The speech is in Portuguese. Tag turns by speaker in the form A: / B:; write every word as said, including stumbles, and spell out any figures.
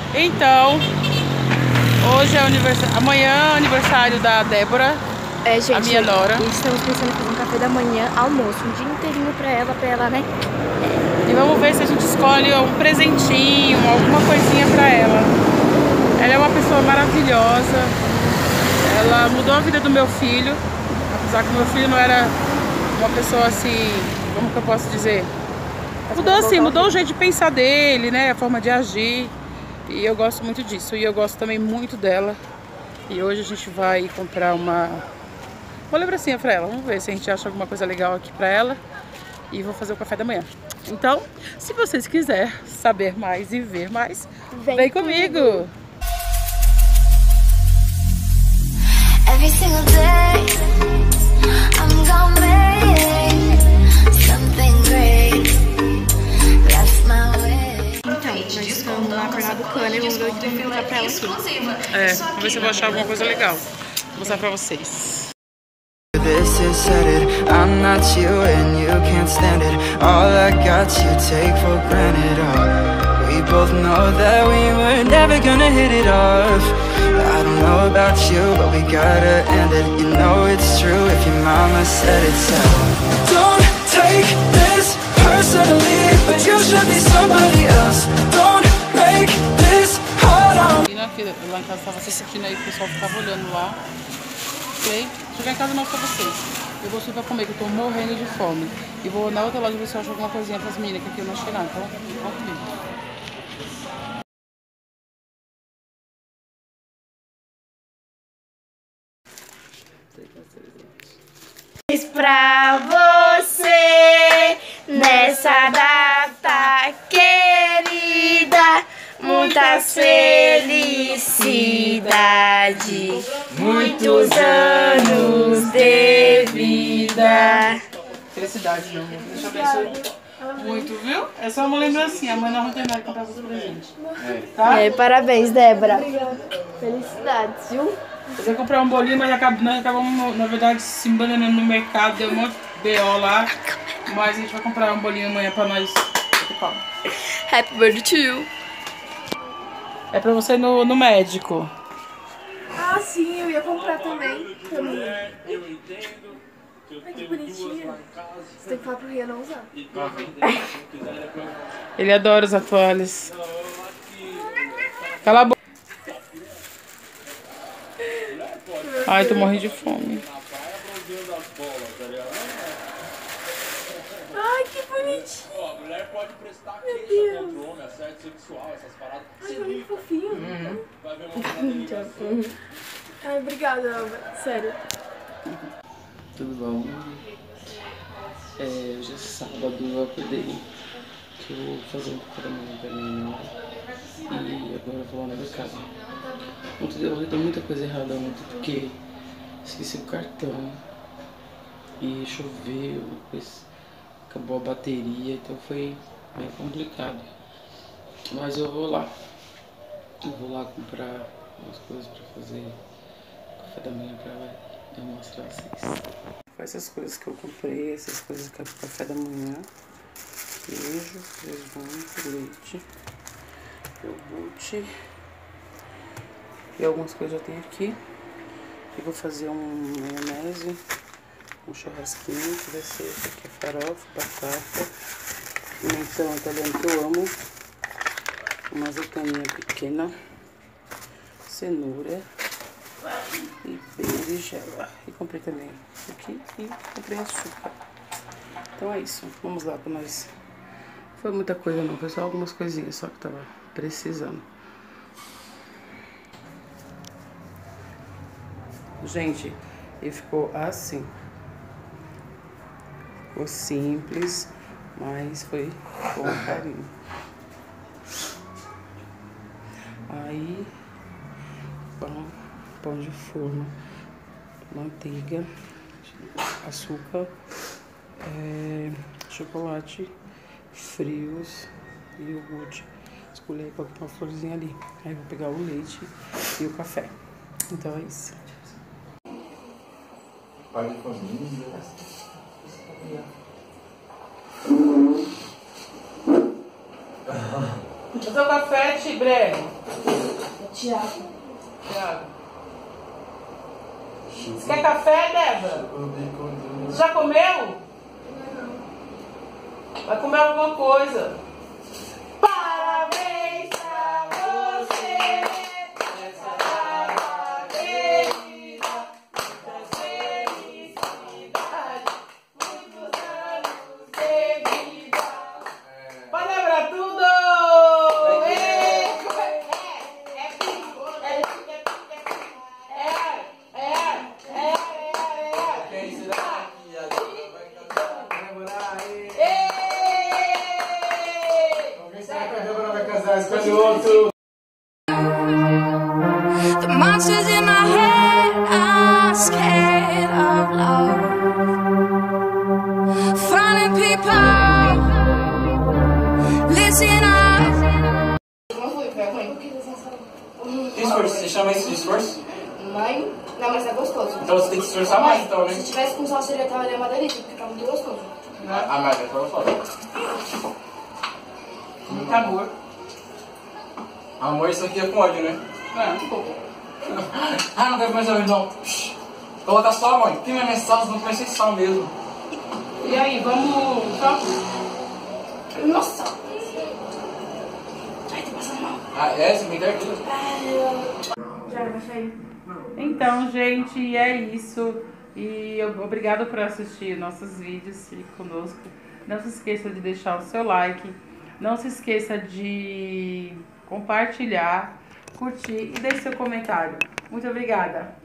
A: Então, hoje é aniversário, amanhã é aniversário da Débora,
B: é, gente,
A: a minha nora.
B: E estamos pensando em fazer um café da manhã, almoço, um dia inteirinho pra ela, pra ela, né?
A: E vamos ver se a gente escolhe um presentinho, alguma coisinha pra ela. Ela é uma pessoa maravilhosa. Ela mudou a vida do meu filho, apesar que meu filho não era uma pessoa assim, como que eu posso dizer? Mudou assim, mudou o jeito de pensar dele, né? A forma de agir. E eu gosto muito disso. E eu gosto também muito dela. E hoje a gente vai comprar uma, uma lembrancinha pra ela. Vamos ver se a gente acha alguma coisa legal aqui pra ela. E vou fazer o café da manhã. Então, se vocês quiserem saber mais e ver mais, vem, vem comigo! comigo.
C: Every single day, I'm gonna make something great. That's my way.
B: Então, nós estamos lá pra lá do cano e vamos ver o que vamos mostrar pra ela aqui.
A: É, vamos ver se eu vou achar alguma coisa legal. Vou mostrar pra vocês.
D: This is headed, I'm not you and you can't stand it. All I got you take for granted. Oh, we both know that we were never gonna hit it off. I don't know about you, but we gotta end it. You know it's true if your mama said it so. Don't take this personally, but you should be somebody else. Don't make this hard on me.
A: Lá em casa tava assistindo aí, o pessoal ficava olhando lá. Ok? Chegar em casa não pra vocês. Eu vou subir pra comer, que eu tô morrendo de fome. E vou na outra loja ver se eu acho alguma coisinha pras meninas, que aqui eu não achei nada. Então, vamos comigo.
B: Pra você, nessa data querida, muita felicidade, muitos anos de vida.
A: Felicidade, meu amor. Deixa eu abençoar muito, viu? É só uma lembrancinha. Amanhã não tem nada que comprar os presentes. Tá?
B: É, parabéns, Débora. Felicidades, viu?
A: Eu ia comprar um bolinho, mas acabamos, nós acabamos, na verdade, se embananando no mercado, deu um monte de B O lá. Mas a gente vai comprar um bolinho amanhã pra nós.
B: Happy birthday to you.
A: É pra você ir no, no médico.
E: Ah, sim, eu ia comprar também. Ai, que bonitinho. Você tem que falar pro Ria não usar.
A: Ele adora os atuales. Cala a boca. Ai, tô morrendo de fome.
E: Ai, que bonitinho. Meu Deus. Ai, que fofinho.
A: Uhum.
E: Ai, obrigada, Elba. Sério.
A: Tudo bom? É, hoje é sábado, eu acordei que eu vou fazer um café da manhã pra mim e agora eu vou lá na minha casa. Ontem deu, deu muita coisa errada ontem, porque esqueci o cartão e choveu, depois acabou a bateria, então foi meio complicado. Mas eu vou lá, eu vou lá comprar umas coisas pra fazer café da manhã pra eu mostrar pra vocês. Essas coisas que eu comprei, essas coisas que é pro café da manhã: queijo, presunto, leite, iogurte e algumas coisas eu tenho aqui. Eu vou fazer um maionese, um churrasquinho, que vai ser esse aqui: farofa, batata, pimentão italiano que eu amo, uma azeitoninha pequena, cenoura e berinjela. E comprei também isso aqui e comprei açúcar. Então é isso, vamos lá para nós. Não foi muita coisa não, foi só algumas coisinhas só que tava precisando. Gente, ele ficou assim. Ficou simples, mas foi com carinho. Aí, pão, pão de forma, manteiga, açúcar, é, chocolate, frios e iogurte. Escolhi aí, coloquei uma florzinha ali. Aí vou pegar o leite e o café. Então é isso.
F: Pai de família.
A: O seu café, Tibré?
E: Tiago.
A: Tiago. Você quer café, Débora? Você já comeu? Vai comer alguma coisa. Parabéns pra você. Essa parabéns. Muitas felicidades. Muitos anos de vida. Pode lembrar tudo! É, é pico. É pico, é pico, é pico. É, é, é, é, é. Quem será que a gente vai cantar? Demorar aí.
D: Escolhe outro.
C: The monsters in my head are scared of love. Finding people, listen up.
E: Não fui, foi ruim.
D: Esforço, você chama isso de esforço?
E: Mãe, não, mas é gostoso.
D: Então você tem que se esforçar mais, então, né?
E: Se tivesse com salsa, ele tava uma delícia, porque tá muito gostoso.
D: Ah, mas é pra fora.
A: Muito amor.
D: Amor, isso aqui é com ódio, né?
A: É, um pouco.
D: Ah, não quero mais ouvir, não. Shhh. Coloca só, mãe. Tem minha mensagem, não conhece sal mesmo.
A: E aí, vamos...
E: Nossa! Ai, tô passando mal.
D: Ah, é? Você me quer tudo?
E: Já vai sair.
A: Então, gente, é isso. E obrigado por assistir nossos vídeos. Fique conosco. Não se esqueça de deixar o seu like. Não se esqueça de compartilhar, curtir e deixe seu comentário. Muito obrigada!